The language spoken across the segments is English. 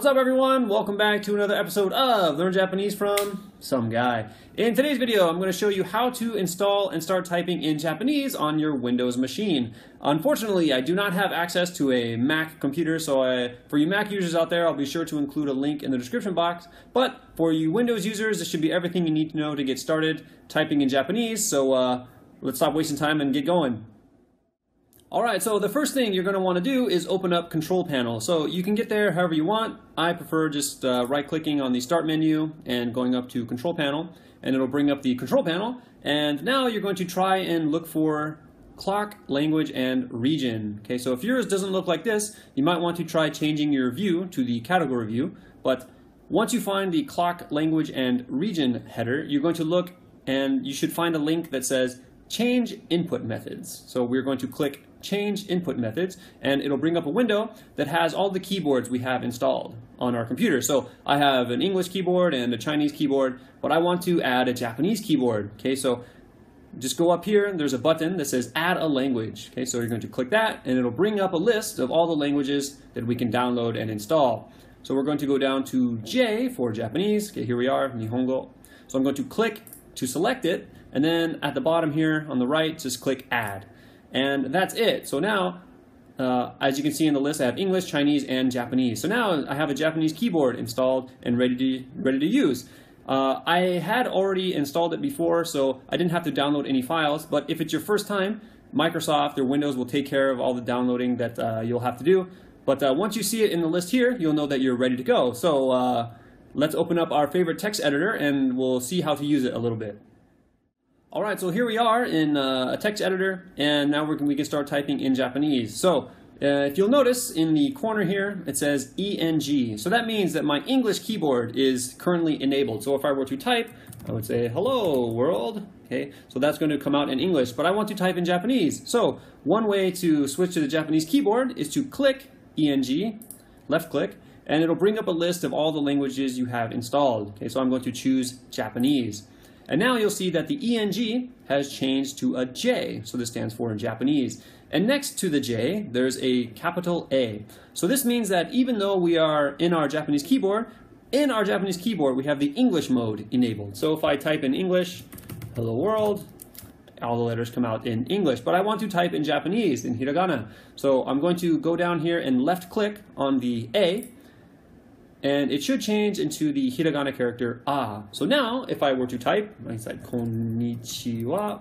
What's up, everyone? Welcome back to another episode of Learn Japanese from Some Guy. In today's video, I'm going to show you how to install and start typing in Japanese on your Windows machine. Unfortunately, I do not have access to a Mac computer, so for you Mac users out there, I'll be sure to include a link in the description box. But for you Windows users, this should be everything you need to know to get started typing in Japanese. So let's stop wasting time and get going. Alright, so the first thing you're going to want to do is open up Control Panel. So you can get there however you want. I prefer just right-clicking on the Start menu and going up to Control Panel, and it'll bring up the Control Panel. And now you're going to try and look for Clock, Language, and Region. Okay, so if yours doesn't look like this, you might want to try changing your view to the Category view. But once you find the Clock, Language, and Region header, you're going to look and you should find a link that says Change Input Methods. So we're going to click Change Input Methods, and it'll bring up a window that has all the keyboards we have installed on our computer. So I have an English keyboard and a Chinese keyboard, but I want to add a Japanese keyboard. Okay, so just go up here and there's a button that says Add a Language. Okay, so you're going to click that and it'll bring up a list of all the languages that we can download and install. So we're going to go down to J for Japanese. Okay, here we are, Nihongo. So I'm going to click to select it, and then at the bottom here on the right, just click Add. And that's it. So now, as you can see in the list, I have English, Chinese, and Japanese. So now I have a Japanese keyboard installed and ready to use. I had already installed it before, so I didn't have to download any files. But if it's your first time, Microsoft or Windows will take care of all the downloading that you'll have to do. But once you see it in the list here, you'll know that you're ready to go. So let's open up our favorite text editor and we'll see how to use it a little bit. Alright, so here we are in a text editor, and now we can start typing in Japanese. So if you'll notice in the corner here, it says ENG. So that means that my English keyboard is currently enabled. So if I were to type, I would say, hello world. Okay, so that's going to come out in English, but I want to type in Japanese. So one way to switch to the Japanese keyboard is to click ENG, left click, and it'll bring up a list of all the languages you have installed. Okay, so I'm going to choose Japanese. And now you'll see that the ENG has changed to a J, so this stands for in Japanese. And next to the J, there's a capital A. So this means that even though we are in our Japanese keyboard we have the English mode enabled. So if I type in English, hello world, all the letters come out in English. But I want to type in Japanese, in hiragana. So I'm going to go down here and left click on the A, and it should change into the hiragana character A. So now, if I were to type, I said konnichiwa,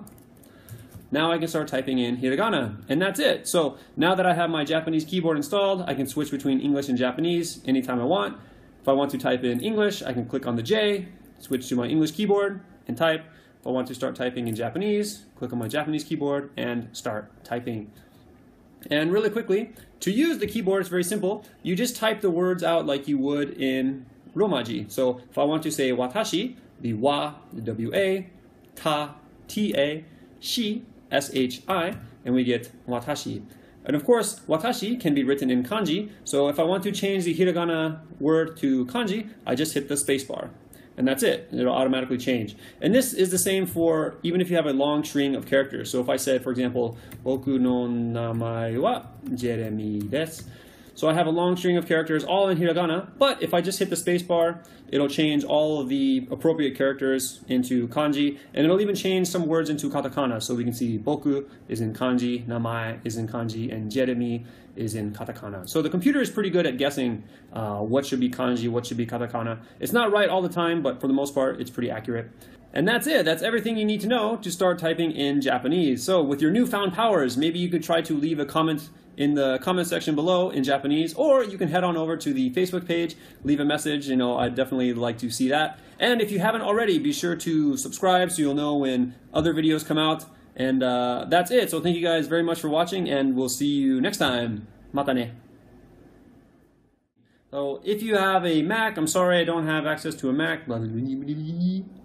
now I can start typing in hiragana, and that's it. So now that I have my Japanese keyboard installed, I can switch between English and Japanese anytime I want. If I want to type in English, I can click on the J, switch to my English keyboard, and type. If I want to start typing in Japanese, click on my Japanese keyboard and start typing. And really quickly, to use the keyboard, it's very simple. You just type the words out like you would in Romaji. So if I want to say watashi, the wa, the W-A, ta, T-A, shi, S-H-I, and we get watashi. And of course, watashi can be written in kanji. So if I want to change the hiragana word to kanji, I just hit the spacebar. And that's it. It'll automatically change. And this is the same for even if you have a long string of characters. So if I said, for example, Boku no namae wa Jeremy desu. So I have a long string of characters all in hiragana, but if I just hit the spacebar, it'll change all of the appropriate characters into kanji, and it'll even change some words into katakana. So we can see boku is in kanji, namae is in kanji, and Jeremy is in katakana. So the computer is pretty good at guessing what should be kanji, what should be katakana. It's not right all the time, but for the most part, it's pretty accurate. And that's it. That's everything you need to know to start typing in Japanese. So with your newfound powers, maybe you could try to leave a comment in the comment section below in Japanese, or you can head on over to the Facebook page, leave a message. You know, I'd definitely like to see that. And if you haven't already, be sure to subscribe so you'll know when other videos come out. And that's it. So thank you guys very much for watching, and we'll see you next time. Mata ne. So if you have a Mac, I'm sorry I don't have access to a Mac.